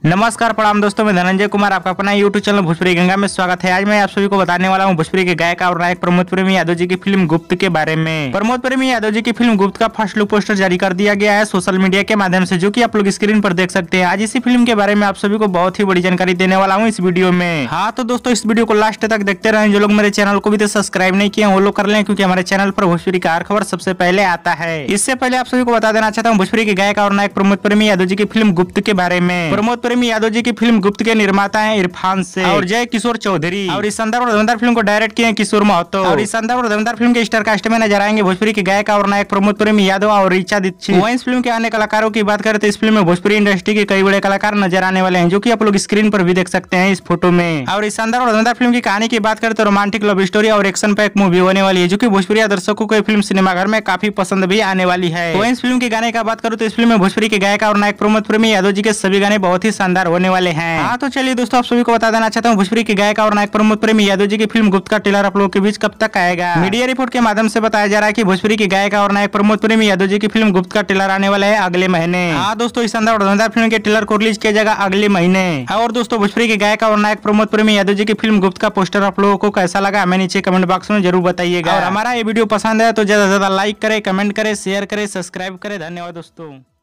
नमस्कार प्रणाम दोस्तों, मैं धनंजय कुमार आपका अपना यूट्यूब चैनल भोजपुरी गंगा में स्वागत है। आज मैं आप सभी को बताने वाला हूं भोजपुरी के गायक और नायक प्रमोद प्रेमी यादव जी की फिल्म गुप्त के बारे में। प्रमोद प्रेमी यादव जी की फिल्म गुप्त का फर्स्ट लुक पोस्टर जारी कर दिया गया है सोशल मीडिया के माध्यम से, जो कि आप लोग स्क्रीन पर देख सकते हैं। आज इसी फिल्म के बारे में आप सभी को बहुत ही बड़ी जानकारी देने वाला हूँ इस वीडियो में। हाँ तो दोस्तों, इस वीडियो को लास्ट तक देखते रहें। जो लोग मेरे चैनल को भी सब्सक्राइब नहीं किए वो लोग कर लें, क्योंकि हमारे चैनल पर भोजपुरी का हर खबर सबसे पहले आता है। इससे पहले आप सभी को बता देना चाहता हूँ भोजपुरी के गायक और नायक प्रमोद प्रेमी यादव जी की फिल्म गुप्त के बारे में। प्रमोद प्रेमी यादव जी की फिल्म गुप्त के निर्माता हैं इरफान से और जय किशोर चौधरी, और इस शानदार और दमदार फिल्म को डायरेक्ट किए हैं किशोर महतो। और इस शानदार और दमदार फिल्म के स्टार कास्ट में नजर आएंगे भोजपुरी के गायक और नायक प्रमोद प्रेमी यादव और ऋचा दीक्षित। वहीं इस फिल्म के अन्य कलाकारों की बात करें तो इस फिल्म में भोजपुरी इंडस्ट्री के कई बड़े कलाकार नजर आने वाले हैं, जो की आप लोग स्क्रीन पर भी देख सकते हैं इस फोटो में। और इस शानदार और दमदार फिल्म की कहानी की बात करें तो रोमांटिक लव स्टोरी और एक्शन पैक मूवी होने वाली है, जो की भोजपुरी दर्शकों को फिल्म सिनेमाघर में काफी पसंद भी आने वाली है। वहीं इस फिल्म के गाने का बात करूँ तो इस फिल्म में भोजपुरी के गायक और नायक प्रमोद प्रेमी यादव जी के सभी गाने बहुत ही शानदार होने वाले हैं। हाँ तो चलिए दोस्तों, आप सभी को बता देना चाहता हूँ भोजपुरी के गायक और नायक प्रमोद प्रेमी यादव जी की फिल्म गुप्त का ट्रेलर आप लोगों के बीच कब तक आएगा। मीडिया रिपोर्ट के माध्यम से बताया जा रहा है कि भोजपुरी के गायक और नायक प्रमोद प्रेमी यादव जी की फिल्म गुप्त का ट्रेलर आने वाला है अगले महीने। हाँ दोस्तों, इस शानदार और दमदार फिल्म के ट्रेलर को रिलीज किया जाएगा अगले महीने। और दोस्तों, भोजपुरी के गायक और नायक प्रमोद प्रेमी यादव जी की फिल्म गुप्त का पोस्टर आप लोगों को कैसा लगा हमें नीचे कमेंट बॉक्स में जरूर बताइएगा। और हमारा ये वीडियो पसंद है तो ज्यादा से ज्यादा लाइक करे, कमेंट करे, शेयर करे, सब्सक्राइब करे। धन्यवाद दोस्तों।